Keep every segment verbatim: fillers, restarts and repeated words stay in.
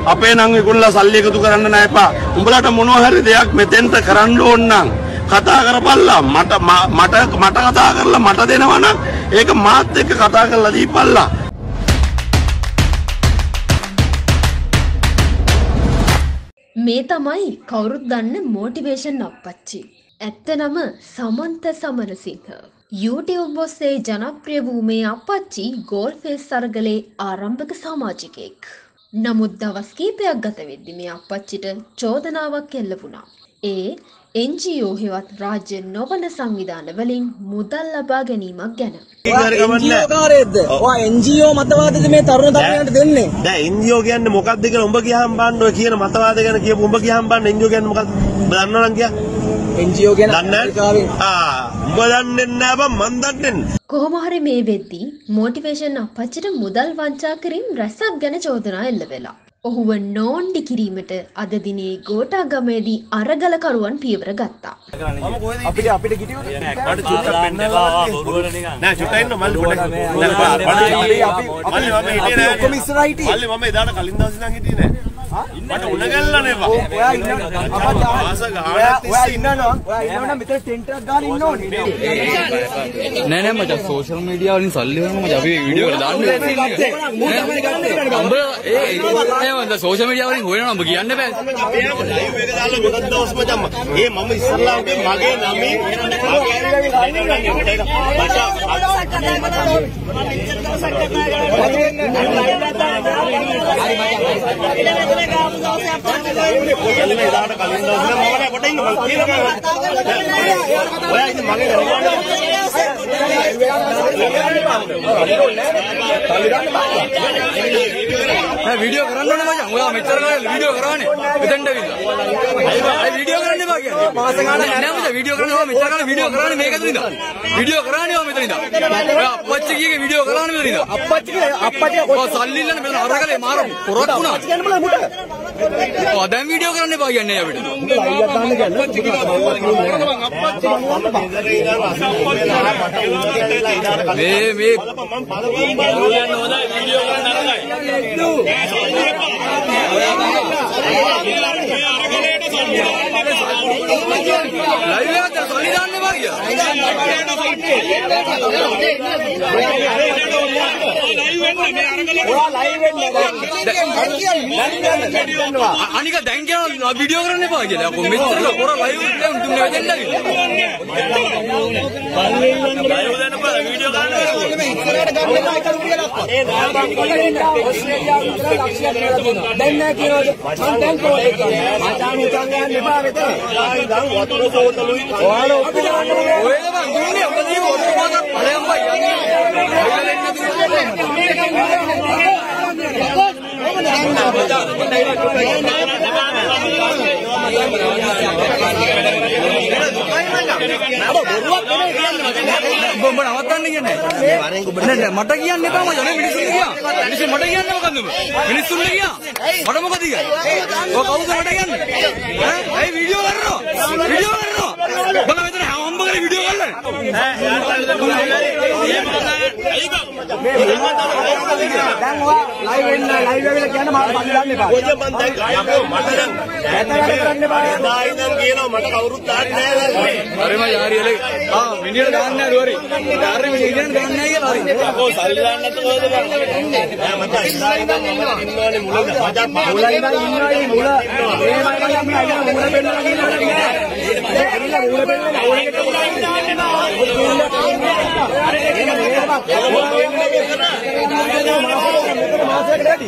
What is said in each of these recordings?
අපේ නම් ඒගොල්ලෝ සල්ලි එකතු කරන්න නෑ එපා. උඹලට මොනවා හරි දෙයක් මෙතෙන්ට කරන්න ඕන නම් කතා කරපල්ලා. මට මට මට කතා කරලා මට දෙනවා නම් ඒක මාත් එක්ක කතා කරලා දීපල්ලා. මේ තමයි කවුරුත් දන්න මොටිවේෂන් අප්පච්චි. ඇත්තනම සමන්ත සමරසිංහ. YouTube ඔස්සේ ජනප්‍රිය වූ මේ අප්පච්චි ගෝල්ෆේස් සරගලේ ආරම්භක සමාජිකයෙක්. නමුත් දවස් කීපයක් ගත වෙද්දී මේ අප්පච්චිට චෝදනාවක් එල්ල වුණා. ඒ N G O හෙවත් රාජ්‍ය නොවන සංවිධාන වලින් මුදල් ලබා ගැනීමක් ගැන. N G O කාර්යයක්ද? ඔයා N G O මතවාදද මේ තරුණ තරුණයන්ට දෙන්නේ? දැන් N G O කියන්නේ මොකක්ද කියලා උඹ ගියාම බලන්න ඔය කියන මතවාද ගැන කියපු උඹ ගියාම බලන්න N G O කියන්නේ මොකක්ද? උඹ දන්නව නම් කිය. N G O කියන්නේ අමරිකාවෙන්. ආ උඹ දන්නේ නැහැ බං මන් දන්නේ නැහැ. කොහොම හරි මේ වෙද්දී මොටිවේෂන් අප්පච්චිට මුදල් වංචා කිරීම රැසක් ගැන චෝදනා එල්ල වෙලා. ඔහුව නෝන්ඩි කිරීමට අද දිනේ ගෝඨාගමේදී අරගලකරුවන් පියවර ගත්තා. අපිට අපිට කිටියුද? නෑ චුට්ටක් පෙන්නලා බොරුවල නිකන්. නෑ චුට්ටක් ඉන්න මල්ලි පොඩක්. අපි අපි මල්ලි මම හිටියේ නෑ. ඔක්කොම ඉස්සරහා හිටියේ. මල්ලි මම එදාට කලින් දවසේ නම් හිටියේ නෑ. මට උණ ගැල්ලානේ බා. ඔයා ඉන්න ඔයා ඉන්නනවා. ඔයා ඉන්නවනම් මෙතන ටෙන්ට් එකක් ගාලා ඉන්න ඕනේ. නෑ නෑ මචං සෝෂල් මීඩියා වලින් සල්ලි වුණා මචං අපි වීඩියෝ කරලා දාන්න. උඹ ඒ ඒ සෝෂල් මීඩියා වලින් හොයනවා උඹ කියන්න බෑ. අපේ ලයිව් එක දාලා ගොඩක් දවස් මචං. ඒ මම ඉස්සල්ලාගේ මගේ නමේ වීඩියෝ කරන්න ඕනේ මචං. ඔයා මෙච්චර කාලෙ වීඩියෝ කරානේ. මෙතෙන්ට ඇවිල්ලා. අය වීඩියෝ කරන්න එපා කියන්නේ. මාස ගානක් නෑ මචං වීඩියෝ කරන්න ඕවා මෙච්චර කාලෙ වීඩියෝ කරානේ මේකද ඉඳලා. වීඩියෝ කරානේ ඔයා මෙතන ඉඳලා. ඔයා අප්පච්චි කීගේ වීඩියෝ කරානේ මෙතන ඉඳලා. අප්පච්චි අප්පච්චි ඔයා සල්ලි ඉල්ලන්නේ මෙතන අරගලේ මාර පොරක් වුණා. කියන්න බලා මුට. ඔයා දැන් වීඩියෝ කරන්න එපා කියන්නේ අපිට. ලයිව් දාන්න කියන්නේ. මේ මේ ලයිව් එකට සල්ලි දාන්න එපා කියලා. අනික දැන් කියනවා වීඩියෝ කරන්න එපා කියලා. කො මෙච්චර පොර ලයිව් එකෙන් දුන්නේ දෙන්න කියලා. ලයිව් දෙන්න බෑ වීඩියෝ ගන්න දැන් නෑ කියනවාද? මම දැන් කොහෙද? මචං උතන් ගන්න එපා මෙතන. දැන් වතුර සෝතලුයි. ඔයාලා ඔක්කොම ඔයද බං දුන්නේ ඔබ ජීව ඔක්කොම බලයන් බයි යන්නේ. බොම්බ නවත්තන්න කියන්නේ නෑ මට කියන්න එපා මචං මිනිස්සුන්ට කියන්න මිනිස්සු මට කියන්න මොකද්ද මිනිස්සුන්ට කියන්න මට මොකද කියන්නේ ඔය කවුද මට කියන්නේ ඈ ඇයි වීඩියෝ කරනවා වීඩියෝ කරනවා බං මෙතන හම්බ කරේ වීඩියෝ කරලා දැන් ඔයා ලයිව් වෙන්න ලයිව් එකල කියන්න මම පල්ලන්න එපා ඔය මන් දැන් යකෝ මට දැන් ඇත්තට කරන්න එපා දායිනම් කියනවා මට කවුරුත් දාන්නේ නෑ හරිම යාරියලේ ආ මිනිහට දාන්න නෑ රුවරි යාරි මිනිහට දාන්න නෑ කියලා හරි යකෝ සල්ලි දාන්න නැතුව කොහෙද ගන්නේ නෑ මට දායිනම් මම ඉන්නවනේ මුලද මචං මුල ඉඳන් ඉන්නවනේ මුල මේ මයිකල් අපි අයියා මුල පෙන්නලා කියනවා නේද ඒ කිරිලා මුල පෙන්නලා ඕනෙකට මාසෙකට වැඩි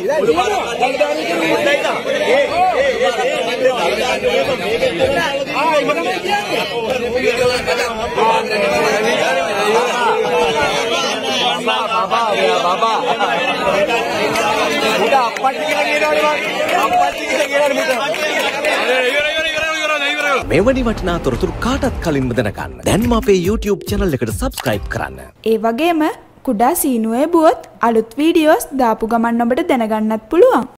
बाबा අප්පච්චි කියලා කියනවනේ අප්පච්චි කියලා කියනවනේ මෙවැනි වටිනා තොරතුරු කාටත් කලින්ම දැනගන්න දැන්ම අපේ YouTube channel එකට subscribe කරන්න. ඒ වගේම කුඩා සීනුවේ බුවොත් අලුත් වීඩියෝස් දාපු ගමන් ඔබට දැනගන්නත් පුළුවන්.